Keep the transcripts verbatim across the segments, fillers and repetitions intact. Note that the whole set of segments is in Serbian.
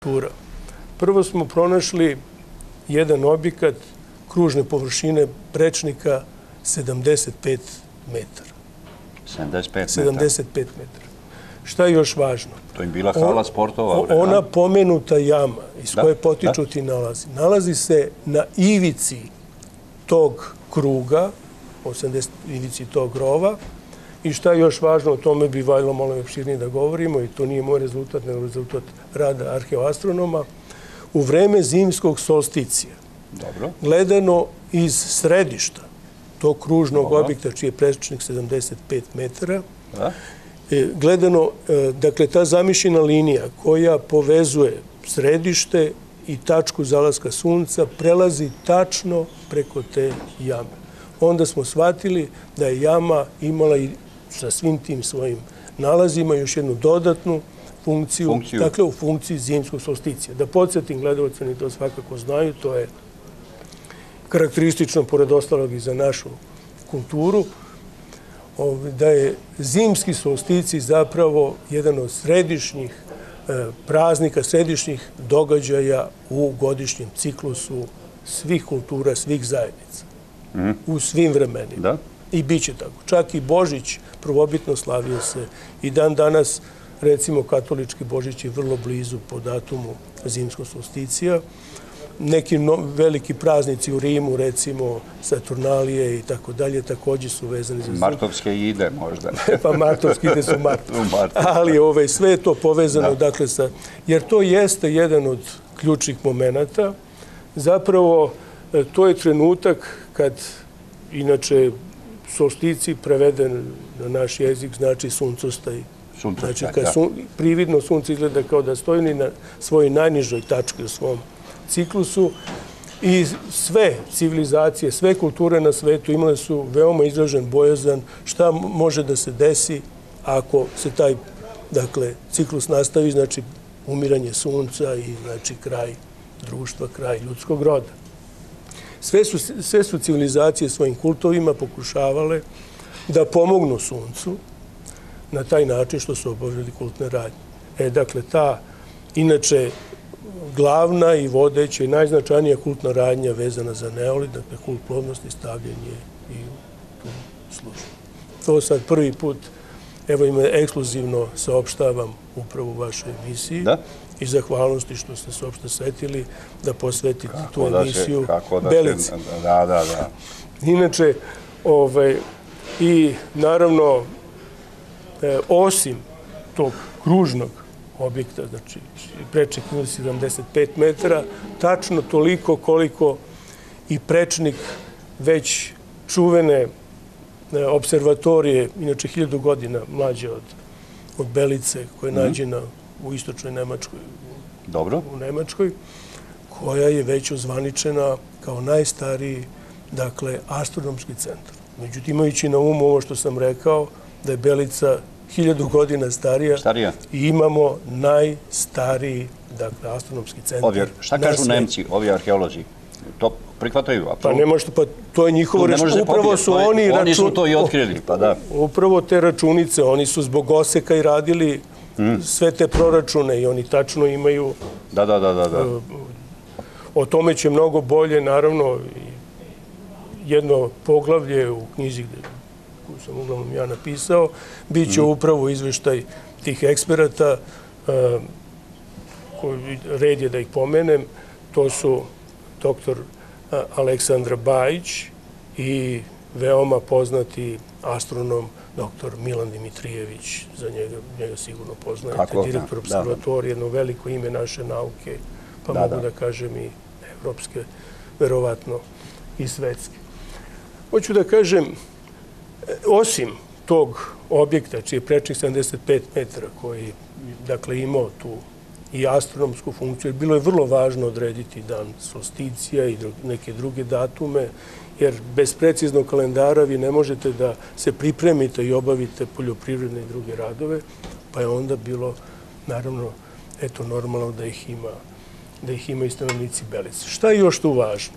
tura. Prvo smo pronašli jedan objekat kružne površine prečnika sedamdeset pet metara. sedamdeset pet metara? sedamdeset pet metara. Šta je još važno? To je bila hala sportova? Ona pomenuta jama iz koje potiču ti nalazi, nalazi se na ivici tog kruga, osamdeset ivici tog rova. I šta je još važno, o tome bi valjalo malo opširnije da govorimo, i to nije moj rezultat, nego rezultat rada arheoastronoma, u vreme zimskog solsticija, gledano iz središta tog kružnog objekta, čiji je prečnik sedamdeset pet metara, gledano, dakle, ta zamišljena linija koja povezuje središte i tačku zalaska sunca prelazi tačno preko te jame. Onda smo shvatili da je jama imala i sa svim tim svojim nalazima još jednu dodatnu funkciju, dakle u funkciji zimskog solsticija. Da podsjetim gledalce, oni to svakako znaju, to je karakteristično, pored ostalog, i za našu kulturu, da je zimski solsticij zapravo jedan od središnjih praznika, središnjih događaja u godišnjem ciklusu svih kultura, svih zajednica, u svim vremenima. I bit će tako. Čak i Božić prvobitno slavio se i dan danas, recimo, katolički Božić je vrlo blizu po datumu zimskog solsticija. Neki veliki praznici u Rimu, recimo Saturnalije i tako dalje, također su vezani za zim. Martovske ide možda. Pa martovske ide su martu. Ali sve je to povezano, dakle, sa... Jer to jeste jedan od ključnih momenata. Zapravo, to je trenutak kad, inače, solsticij preveden na naš jezik znači suncostaj. Znači, kad prividno sunce izgleda kao da stoji na svojoj najnižoj tački u svom ciklusu, i sve civilizacije, sve kulture na svetu imale su veoma izražen bojazan šta može da se desi ako se taj, dakle, ciklus nastavi, znači umiranje sunca i, znači, kraj društva, kraj ljudskog roda. Sve su civilizacije svojim kultovima pokušavale da pomognu suncu na taj način što su obavljali kultne radnje. E, dakle, ta, inače, glavna i vodeća i najznačajnija kultna radnja vezana za neolit, dakle, kult plodnosti, stavljanje i tu službu. To sad prvi put, evo, ima ekskluzivno saopštavam upravo u vašoj emisiji. I zahvalnosti što ste se uopšte setili da posvetite tu emisiju Belici. Da, da, da. Inače, i naravno, osim tog kružnog objekta, znači prečnik sedamdeset pet metara, tačno toliko koliko i prečnik već čuvene observatorije, inače hiljadu godina mlađe od Belice, koja je nađena u istočnoj Nemačkoj, u Nemačkoj, koja je već ozvaničena kao najstariji, dakle, astronomski centar. Međutim, imajući na umu ovo što sam rekao, da je Belica hiljadu godina starija i imamo najstariji, dakle, astronomski centar na svijetu. Šta kažu Nemci, ovi arheolozi? To prihvataju? Pa ne možete, pa to je njihovo rečenje. Upravo su oni... Oni su to i otkrili, pa da. Upravo te računice, oni su zbog oseka i radili sve te proračune i oni tačno imaju... Da, da, da, da. O tome će mnogo bolje, naravno, jedno poglavlje u knjizi koju sam uglavnom ja napisao, bit će upravo izveštaj tih eksperata, red je da ih pomenem, to su doktor Aleksandar Bajić i veoma poznati astronom doktor Milan Dimitrijević, za njega sigurno poznajete, direktor observatorije, jedno veliko ime naše nauke, pa mogu da kažem i evropske, verovatno i svetske. Hoću da kažem, osim tog objekta, čiji je prečnik sedamdeset pet metara, koji, dakle, imao tu i astronomsku funkciju, bilo je vrlo važno odrediti dan solsticija i neke druge datume, jer bez preciznog kalendara vi ne možete da se pripremite i obavite poljoprivredne i druge radove, pa je onda bilo, naravno, eto, normalno da ih ima, da ih ima i stanovnici Belice. Šta je još tu važno?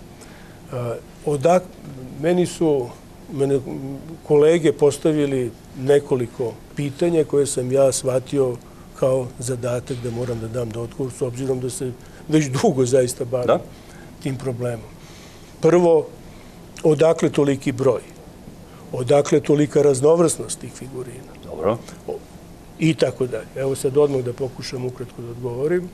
Meni su kolege postavili nekoliko pitanja koje sam ja shvatio kao zadatak da moram da dam da odgovor, s obzirom da se već dugo zaista bavim tim problemom. Prvo, odakle toliki broj? Odakle tolika raznovrsnost tih figurina? Dobro. I tako dalje. Evo sad odmah da pokušam ukratko da odgovorim.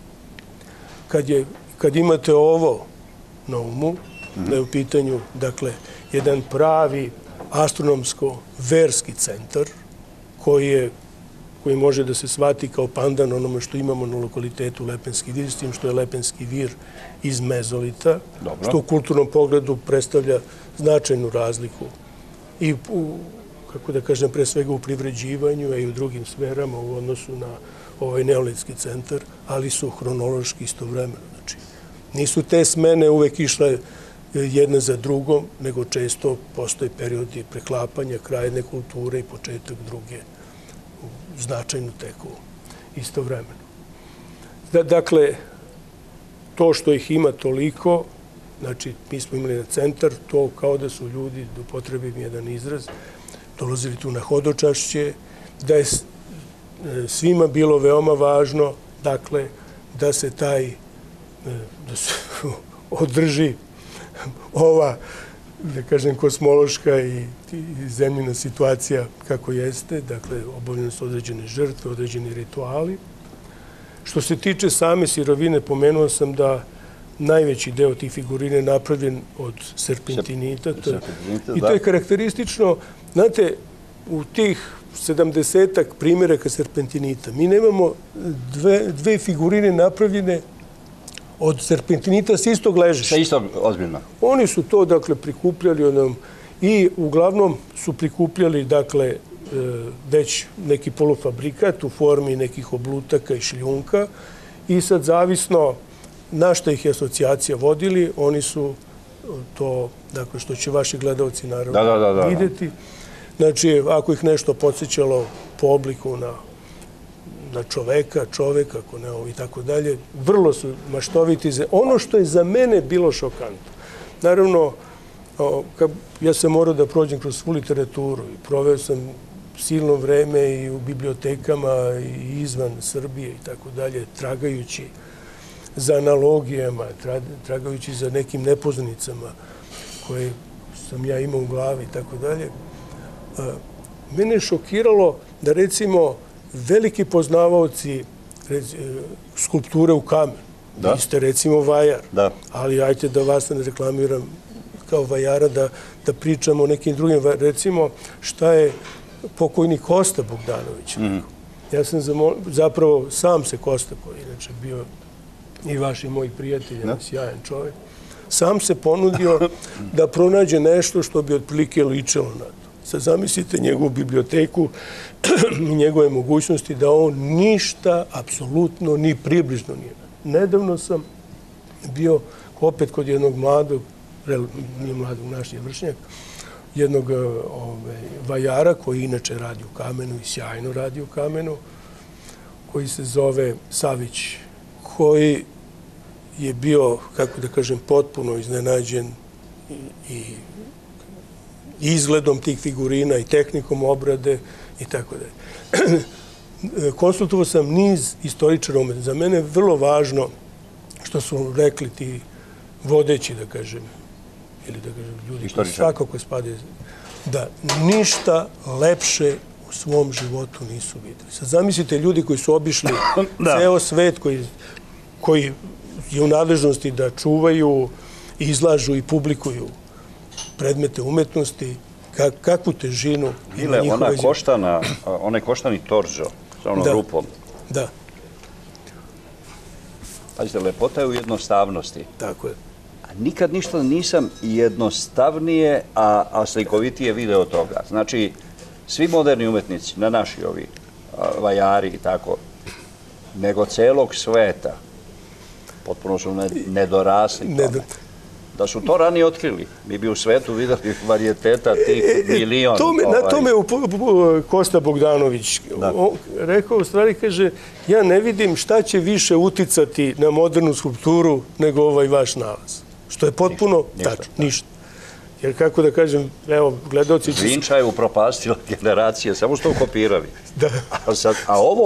Kad, je, kad imate ovo na umu, da je u pitanju, dakle, jedan pravi astronomsko-verski centar koji je koji može da se shvati kao pandan onome što imamo na lokalitetu Lepenski vir, s tim što je Lepenski vir iz mezolita, što u kulturnom pogledu predstavlja značajnu razliku i u, kako da kažem, pre svega u privređivanju, a i u drugim sferama u odnosu na ovaj neolitski centar, ali su hronološki istovremeno. Znači, nisu te smene uvek išle jedna za drugom, nego često postoje periodi preklapanja, kraj jedne kulture i početak druge u značajnu teku istovremeno. Dakle, to što ih ima toliko, znači, mi smo imali na centar, to kao da su ljudi, da upotrebim jedan izraz, dolazili tu na hodočašće, da je svima bilo veoma važno, dakle, da se taj, da se održi ova, da kažem, kosmološka i zemljina situacija kako jeste, dakle, obavljene su određene žrtve, određeni rituali. Što se tiče same sirovine, pomenuo sam da najveći deo tih figurina je napravljen od serpentinita. I to je karakteristično, znate, u tih sedamdesetak primjeraka serpentinita mi nemamo dve, dve figurine napravljene od serpentinita s istog ležišta. Sa istog, ozbiljno. Oni su to, dakle, prikupljali onom, i uglavnom su prikupljali, dakle, već neki polufabrikat u formi nekih oblutaka i šljunka i sad zavisno na što ih je asocijacija vodili, oni su to, dakle, što će vaši gledalci naravno da, da, da, da. vidjeti. Znači, ako ih nešto podsjećalo po obliku na na čoveka, čoveka, ako ne ovo i tako dalje, vrlo su maštoviti. Ono što je za mene bilo šokantno, naravno, ja sam morao da prođem kroz svu literaturu i proveo sam silno vreme i u bibliotekama i izvan Srbije i tako dalje, tragajući za analogijama, tragajući za nekim nepoznanicama koje sam ja imao u glavi i tako dalje. Mene je šokiralo da, recimo, veliki poznavaoci skulpture u kamenu. Vi ste, recimo, vajar. Ali ajte da vas ne reklamiram kao vajara, da pričamo o nekim drugim. Recimo, šta je pokojni Kosta Bogdanović. Ja sam zapravo sam se Kosta, koji inače bio i vaš i moj prijatelj, sjajan čovjek, sam se ponudio da pronađe nešto što bi otprilike ličilo na to. Sad zamislite njegovu biblioteku i njegove mogućnosti da on ništa, apsolutno, ni približno nije. Nedavno sam bio opet kod jednog mladog, nije mladog, naš je vršnjak, jednog vajara koji inače radi u kamenu i sjajno radi u kamenu, koji se zove Savić, koji je bio, kako da kažem, potpuno iznenađen i izgledom tih figurina i tehnikom obrade i tako dalje. Konsultovao sam niz istoričara umetnosti. Za mene je vrlo važno što su rekli ti vodeći, da kažem, ili da kažem ljudi koji svakako spadaju, da ništa lepše u svom životu nisu videli. Sad zamislite ljudi koji su obišli ceo svet, koji je u nadležnosti da čuvaju, izlažu i publikuju predmete umetnosti, kakvu težinu ima njihova izgleda. Koštana, onaj koštani torđo sa onom rupom. Da. Pazite, lepota je u jednostavnosti. Tako je. A nikad ništa nisam jednostavnije, a slikovitije video od toga. Znači, svi moderni umetnici, na naši ovi vajari i tako, nego celog sveta, potpuno su nedorasli tome. Da su to ranije otkrili, mi bi u svetu videli varijeteta tih milion. Na tome je Kosta Bogdanović rekao, u stvari, kaže, ja ne vidim šta će više uticati na modernu skulpturu nego ovaj vaš nalaz. Što je potpuno tačno, ništa. Jer, kako da kažem, evo, gledalci... Vinča je upropastila generacije, samo što kopirali. A ovo,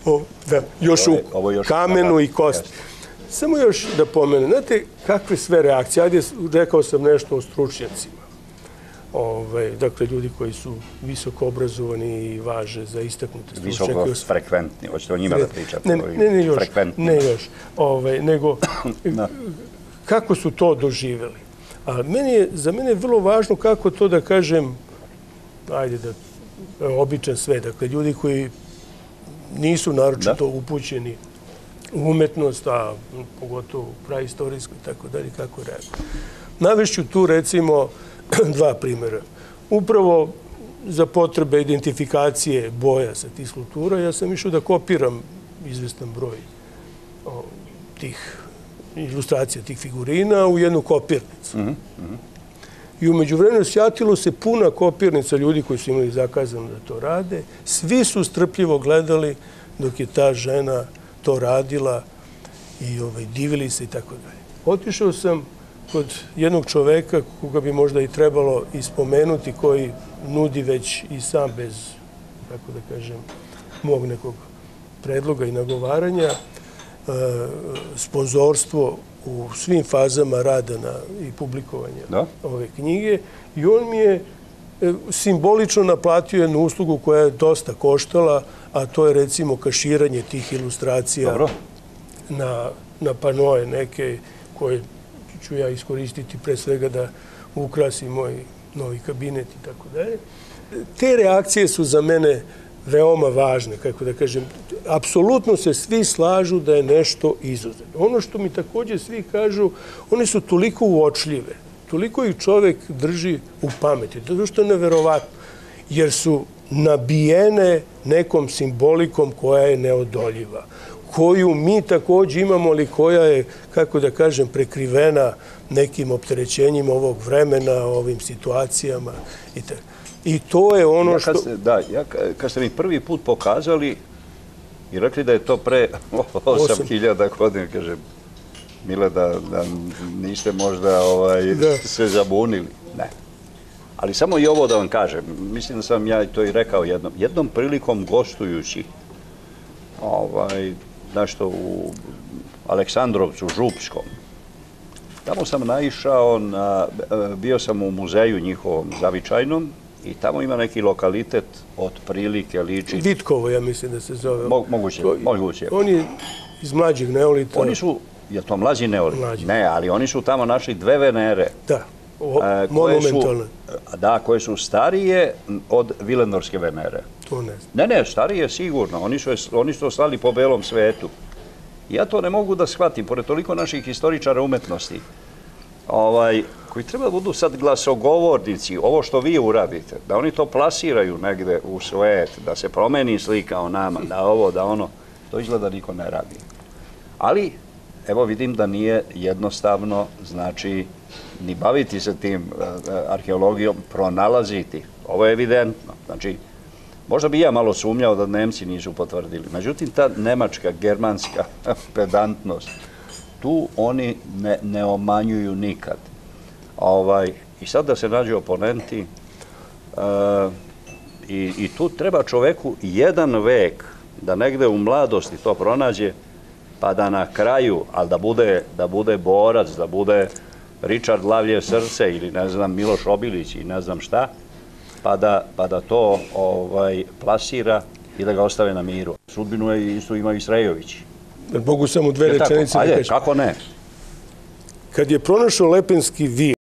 o, da, još u kamenu i kosti. Samo još da pomenem, znate kakve sve reakcije, ajde, rekao sam nešto o stručnjacima. Ove, dakle, ljudi koji su visoko obrazovani i važe za istaknute stručnjake. Visoko frekventni, hoćete o njima da pričate? Ne, ne, ne još, ne još. Ove, nego, kako su to doživjeli? A meni je, za mene je vrlo važno kako to da kažem, ajde da, običan sve, dakle, ljudi koji nisu naročito upućeni u umetnost, a pogotovo praistorijsko i tako dalje, kako reaguju. Navešću tu, recimo, dva primjera. Upravo za potrebe identifikacije boja sa tih skulptura, ja sam išao da kopiram izvestan broj tih ilustracija, tih figurina u jednu kopirnicu. I umeđu vremenu sjatilo se puna kopirnica ljudi koji su imali zakazano da to rade. Svi su strpljivo gledali dok je ta žena to radila i divili se i tako dalje. Otišao sam kod jednog čoveka koga bi možda i trebalo ispomenuti, koji nudi već i sam bez, kako da kažem, mog nekog predloga i nagovaranja, sponzorstvo u svim fazama rada i publikovanja ove knjige. I on mi je simbolično naplatio jednu uslugu koja je dosta koštala, a to je recimo kaširanje tih ilustracija na panoje neke koje ću ja iskoristiti pre svega da ukrasim moj novi kabinet i tako dalje. Te reakcije su za mene veoma važne, kako da kažem. Apsolutno se svi slažu da je nešto izuzetno. Ono što mi također svi kažu, one su toliko uočljive, toliko ih čovek drži u pameti. To je što je neverovatno, jer su nabijene nekom simbolikom koja je neodoljiva, koju mi također imamo, ali koja je, kako da kažem, prekrivena nekim opterećenjima ovog vremena, ovim situacijama i tako. I to je ono što... Da, kad ste mi prvi put pokazali i rekli da je to pre osam hiljada godina, kažem, Mile, da niste možda se zabunili. Ne. Ali samo i ovo da vam kažem, mislim da sam ja to i rekao jednom, jednom prilikom gostujući nešto u Aleksandrovcu, Župskom, tamo sam naišao, bio sam u muzeju njihovom zavičajnom i tamo ima neki lokalitet od prilike liči... Vitkovo, ja mislim da se zove. Moguće, moguće. On je iz mlađeg neolita. Oni su, je to mlađi neolit? Ne, ali oni su tamo našli dve Venere. Da, monumentalne. Da, koje su starije od Vilenorske Venere. To ne znam. Ne, ne, starije sigurno. Oni su ostali po belom svetu. Ja to ne mogu da shvatim, pored toliko naših historičara umetnosti, koji treba da budu sad glasogovornici, ovo što vi uradite, da oni to plasiraju negde u svet, da se promeni slika o nama, da ovo, da ono, to izgleda niko ne radi. Ali, evo vidim da nije jednostavno, znači, ni baviti se tim arheologijom, pronalaziti. Ovo je evidentno. Znači, možda bi ja malo sumnjao da Nemci nisu potvrdili. Međutim, ta nemačka, germanska pedantnost, tu oni ne omanjuju nikad. I sad da se nađu oponenti, i tu treba čoveku jedan vek da negde u mladosti to pronađe, pa da na kraju, ali da bude borac, da bude Ričard Lavlje srce ili ne znam Miloš Obilić i ne znam šta, pa da to plasira i da ga ostave na miru. Sudbinu isto imaju i Srejovići. Mogu samo dve rečenice da kažem. Ajde, kako ne? Kad je pronašao Lepenski vir,